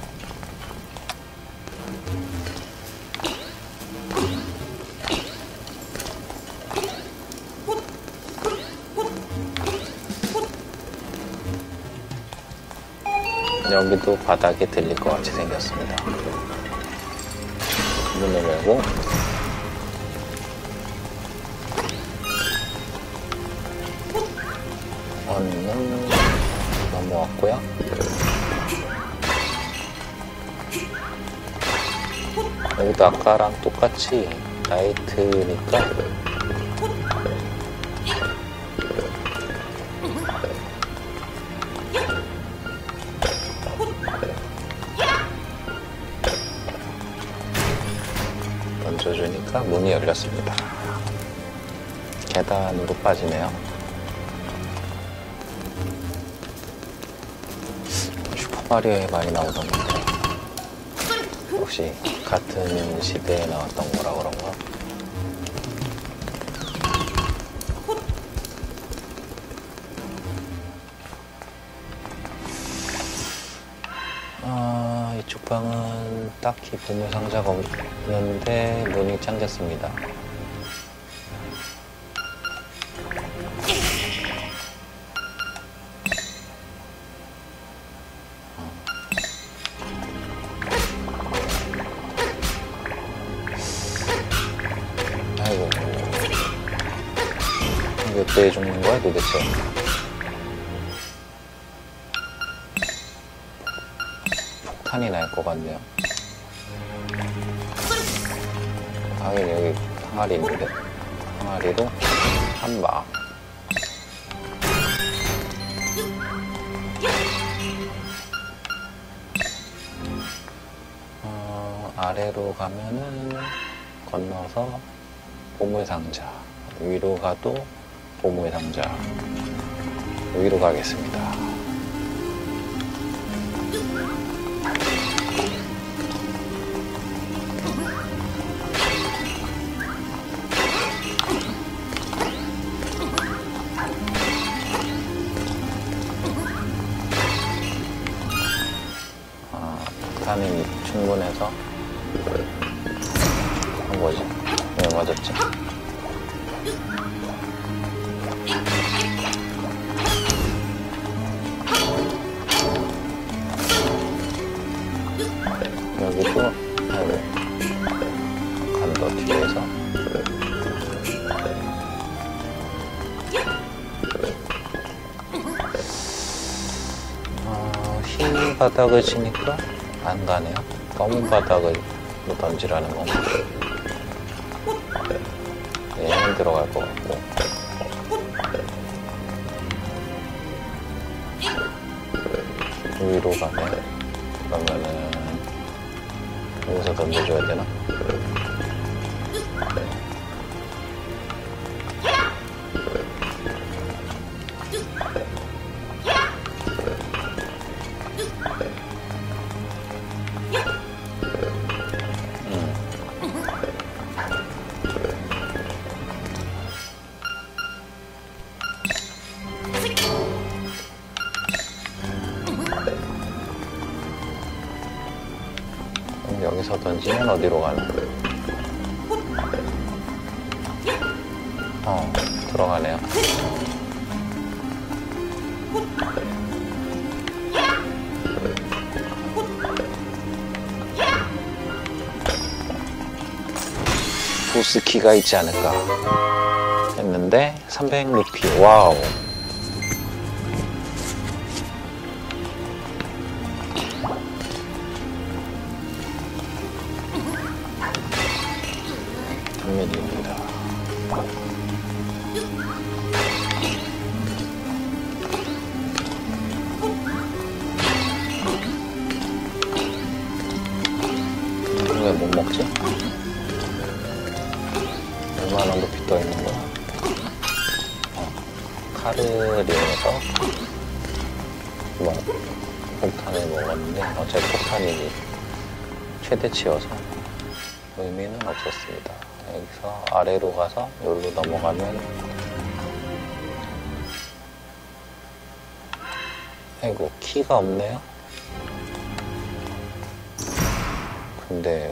여기도 바닥에 들릴 것 같이 생겼습니다. 문을 열고 원은 넘어왔고요. 여기도 아까랑 똑같이 나이트니까 던져주니까 문이 열렸습니다. 계단으로 빠지네요. 슈퍼마리오에 많이 나오던 건데 혹시 같은 시대에 나왔던 거라 그런가? 아, 이쪽 방은 딱히 보물 상자가 없는데 문이 잠겼습니다. 아이고, 몇 대에 죽는 거야 도대체? 폭탄이 날 것 같네요. 당연히 여기 항아리 있는데 항아리로 한 방. 어, 아래로 가면은 건너서 보물상자, 위로 가도 보물상자. 위로 가겠습니다. 아, 폭탄이 충분해서 한 거지. 왜 맞았지? 여기도 아이고 간더 뒤에서 어, 흰 바닥을 치니까 안 가네요. 검은 바닥을 던지라는 건가? 얘는 들어갈 것 같고 위로 가네. 그러면은 여기서 던져줘야 되나? 여기서 던지면 어디로 가는 거예요? 어, 들어가네요. 보스키가 있지 않을까 했는데 삼백 루피. 와우. 단면입니다. 먹지? 얼마나 높이 떠 있는 거야? 어, 칼을 이용해서 뭐 폭탄을 먹었는데 어차피 폭탄이 최대치여서 의미는 없었습니다. 여기서 아래로 가서 여기로 넘어가면 아이고 키가 없네요. 근데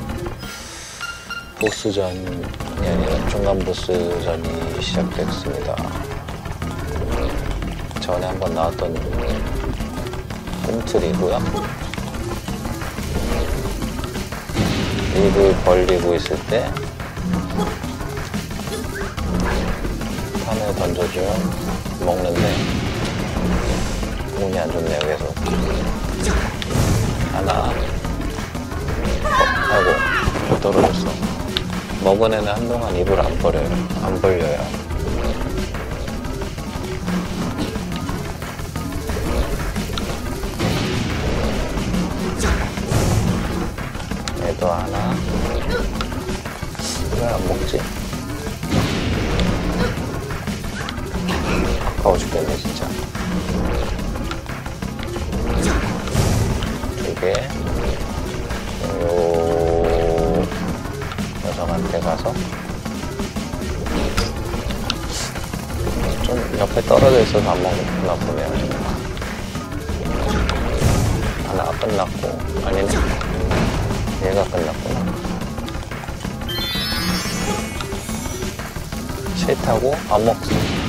보스전이 아니라 중간 보스전이 시작됐습니다. 전에 한번 나왔던 꿈틀이고요. 입을 벌리고 있을 때 탄을 던져주면 먹는데 운이 안 좋네요. 계속 하나. 아이고 떨어졌어. 먹은 애는 한동안 입을 안 벌려요. 안 벌려요. 얘도 하나. 왜 안 먹지? 아까워 죽겠네 진짜. 이게 요 녀석한테 가서 좀 옆에 떨어져 있어서 안 먹나 보네요. 하나 끝났고, 아니네, 얘가 끝났구나. 싫다고 안 먹지.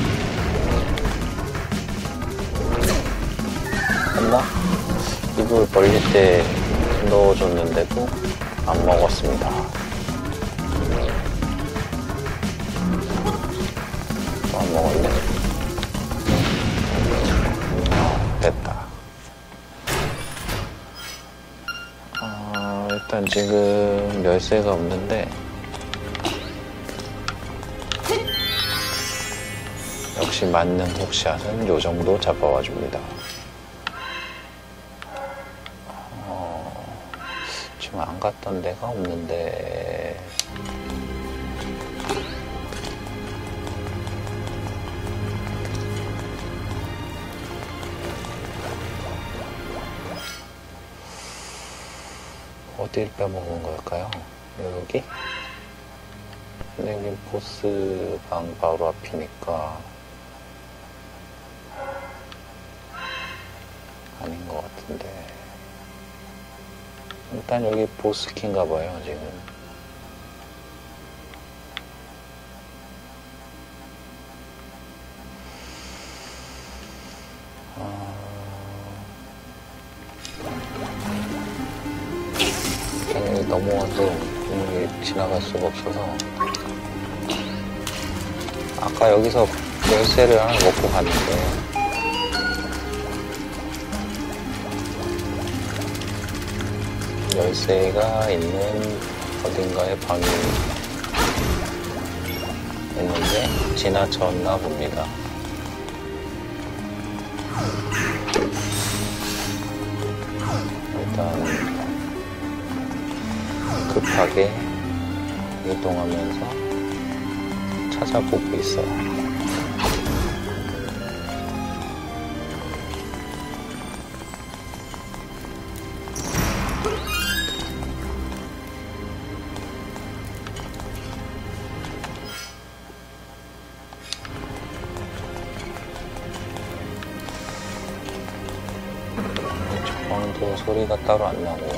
엄마 입을 벌릴 때 넣어줬는데도 안 먹었습니다. 또 안 먹었네. 됐다. 어, 일단 지금 열쇠가 없는데 역시 만능 훅샷은 요 정도 잡아와 줍니다. 지금 안 갔던 데가 없는데 어딜 빼먹은 걸까요? 여기? 근데 여기 보스 방 바로 앞이니까 아닌 것 같은데. 일단 여기 보스키인가 봐요, 지금. 어... 여기 넘어와서 여기 지나갈 수가 없어서 아까 여기서 열쇠를 하나 먹고 갔는데 열쇠가 있는 어딘가에 방이 있는데 지나쳤나 봅니다. 일단 급하게 이동하면서 찾아보고 있어요. 방도 소리가 따로 안 나고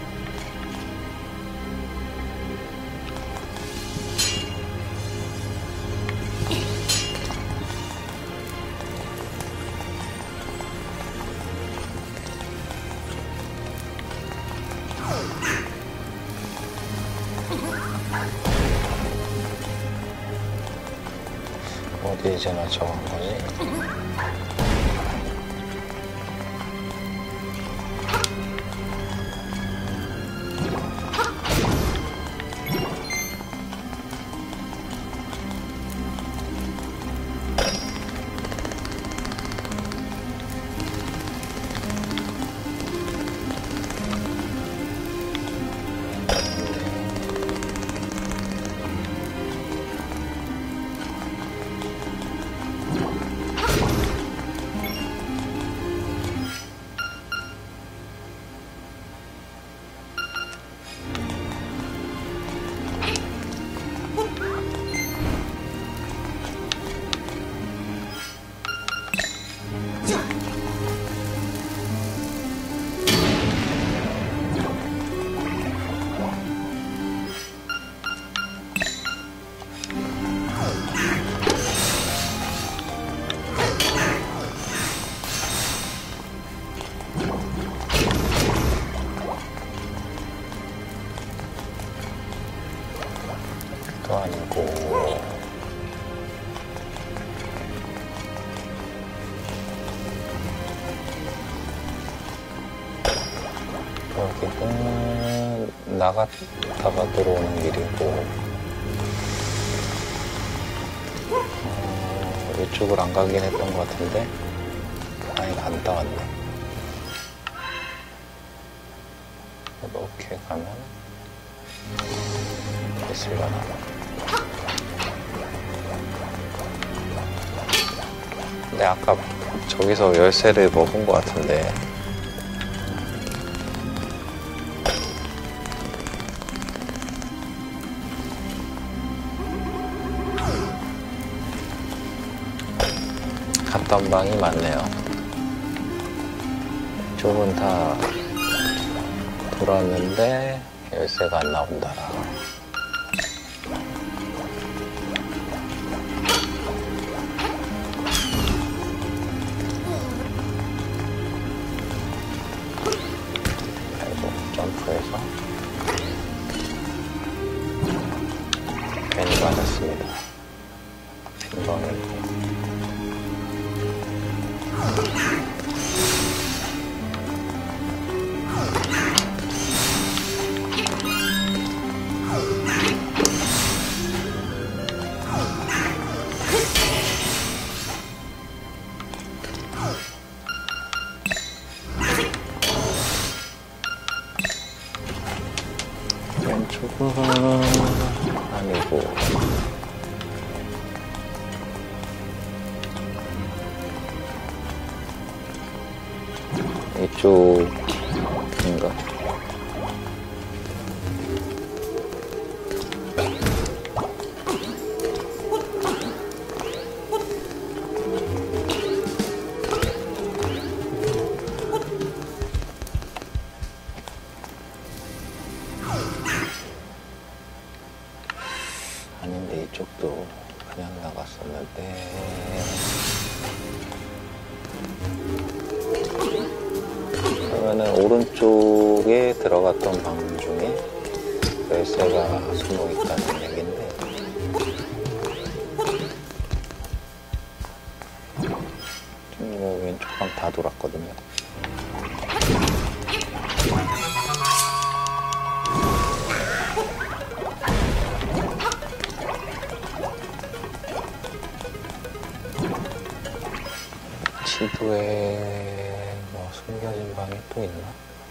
어디에 지나쳐간 거지? 여기도 아니고. 여기는 나갔다가 들어오는 길이고, 어, 이쪽을 안 가긴 했던 것 같은데, 아니, 갔다 왔네. 이렇게 가면 있으려나? 근데 아까 저기서 열쇠를 먹은 것 같은데, 갔던 방이 많네요. 이쪽은 다 돌았는데 열쇠가 안 나온다라. 아이고, 점프해서 괜히 맞았습니다. 빈번히. 왼쪽은 아니고, 이쪽인가? 아닌데 이쪽도 그냥 나갔었는데. 그러면은 오른쪽에 들어갔던 방 중에 열쇠가 숨어 있다는 얘기인데, 지금 뭐 왼쪽 방 다 돌았거든요. 지도에 뭐 숨겨진 방이 또 있나?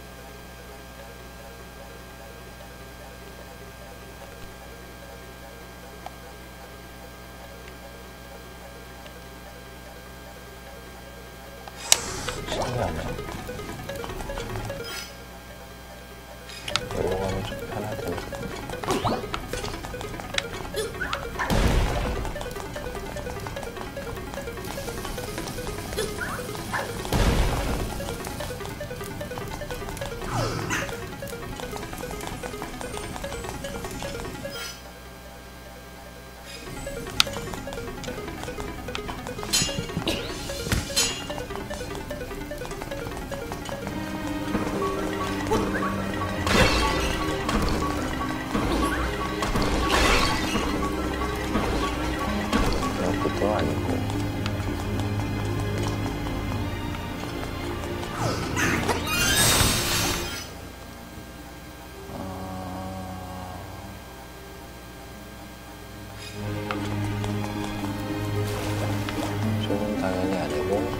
신기하네. 이러고 가면 좀 편할 텐데. 여기도 아니고. 이쪽은 당연히 아니고.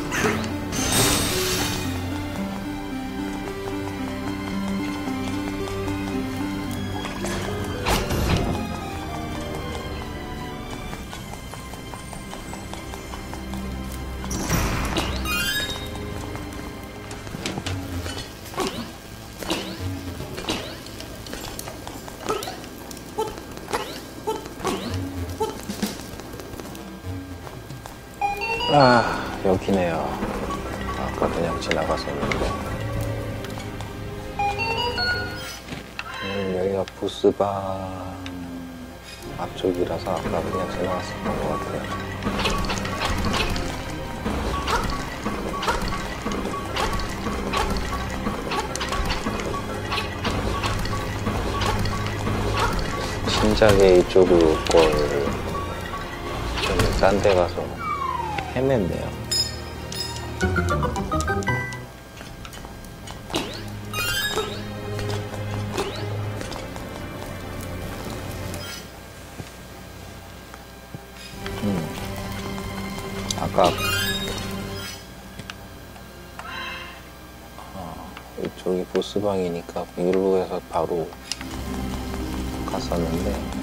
아, 여기네요. 아까 그냥 지나갔었는데. 음, 여기가 부스방 앞쪽이라서 아까 그냥 지나갔었던 것 같아요. 신작에 이쪽으로 거를 좀 싼 데 가서 헤맸네요. 음. 아까 어, 이쪽이 보스방이니까 위로 해서 바로 갔었는데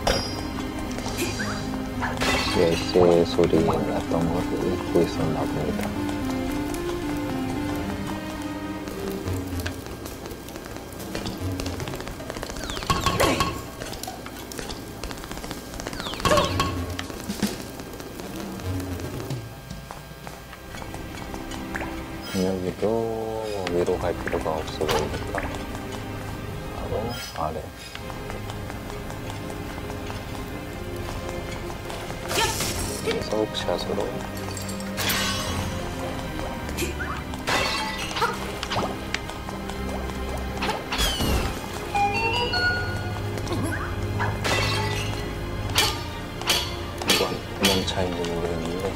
열쇠 소리 났던 걸 잊고 있었나 봅니다. 여기도 뭐 위로 갈 필요가 없어 보이니까 바로 아래. 그래서 훅샷으로 이건 구멍 차인지 모르겠는데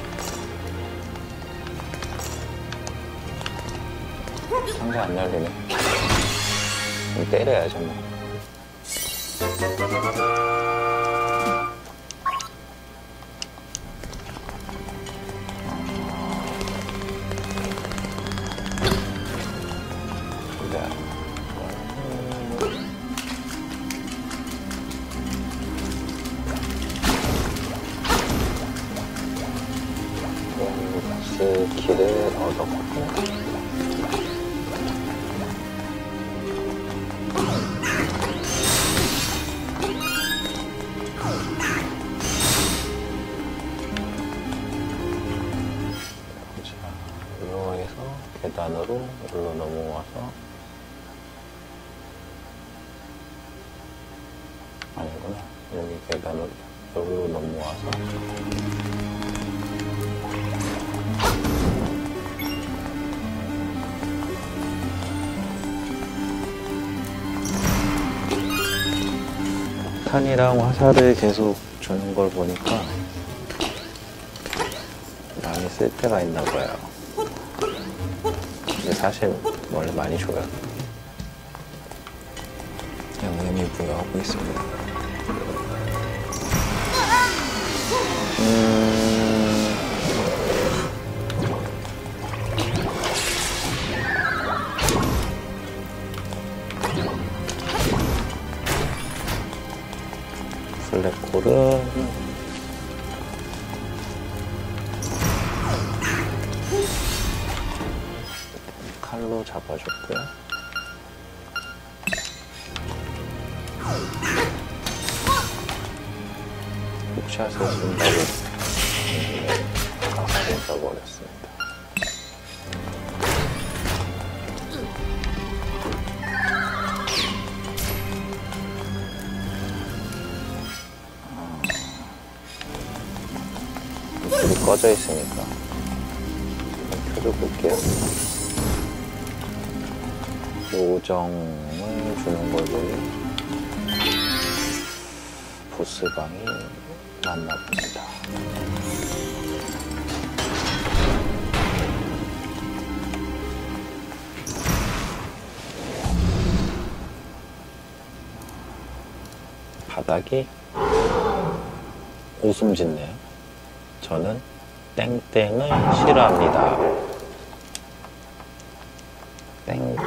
상자 안 열리네. 좀 때려야죠 뭐. 그 길을 얻었고 이로에서 계단으로 여기로 넘어와서 아니구나 여기 계단으로 여기로 넘어와서 탄이랑 화살을 계속 주는 걸 보니까 많이 쓸 때가 있나 봐요. 근데 사실 원래 많이 줘요. 그냥 의미 부여하고 있습니다. 음... 블랙홀은 칼로 잡아줬고요. 훅샷을 쓴다고 가사를 써버렸습니다. 불이 꺼져 있으니까 켜줘볼게요. 요정을 주는 걸 보니 보스방이 맞나 봅니다. 바닥이 웃음 짓네요. 저는 땡땡을 싫어합니다. 땡땡.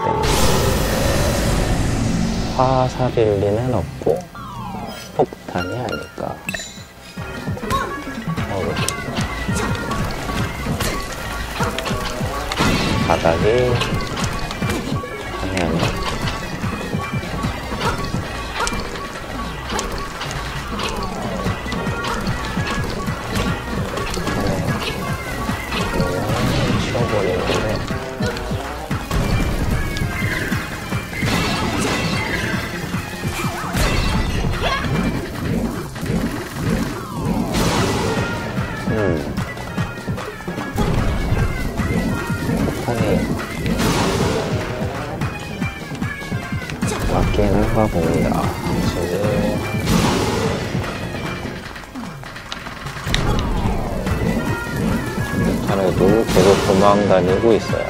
화살일 리는 없고 폭탄이 아닐까. 어, 바닥이 아니 아니. 맞긴 한가 봅니다. 지금 도망 다니고 있어요.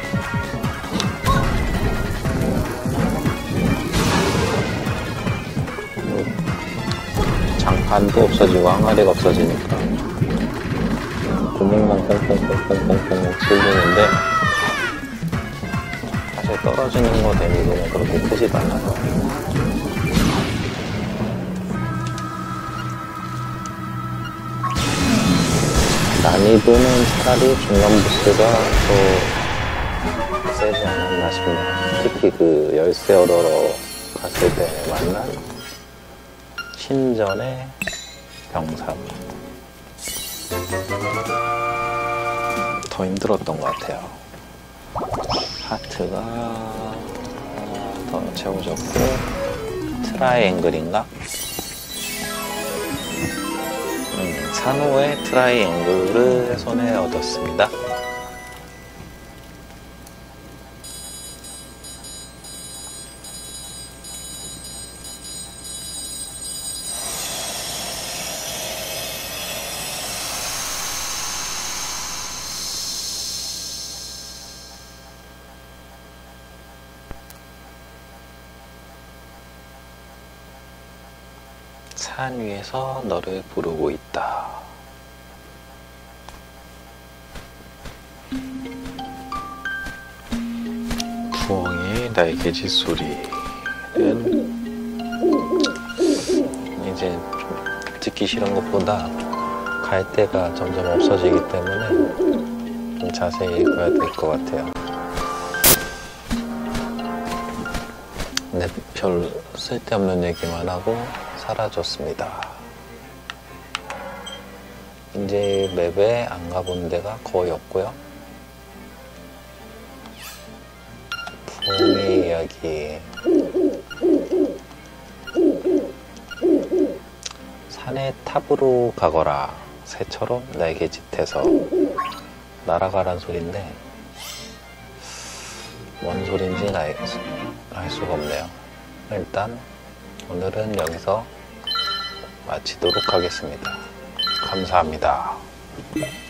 장판도 없어지고 항아리가 없어지니까 구멍만 뽕뽕뽕뽕뽕뽕 뚫리는데 사실 떨어지는 거 데미지는 그렇게 크지도 않아서 난이도는 차라리 중간 보스가 더 세지 않았나 싶네요. 특히 그 열쇠 얻으러 갔을 때 만난 신전의 병사 더 힘들었던 것 같아요. 하트가 더 채워졌고 트라이앵글인가? 음, 산호의 트라이앵글을 손에 얻었습니다. 산 위에서 너를 부르고 있다. 부엉이의 날개짓 소리는 이제 좀 듣기 싫은 것보다 갈 데가 점점 없어지기 때문에 좀 자세히 읽어야 될 것 같아요. 근데 별 쓸데없는 얘기만 하고 사라졌습니다. 이제 맵에 안 가본 데가 거의 없고요. 부엉이 이야기. 산의 탑으로 가거라. 새처럼 날개짓해서 날아가란 소린데 뭔 소린지는 알, 알 수가 없네요. 일단 오늘은 여기서 마치도록 하겠습니다. 감사합니다.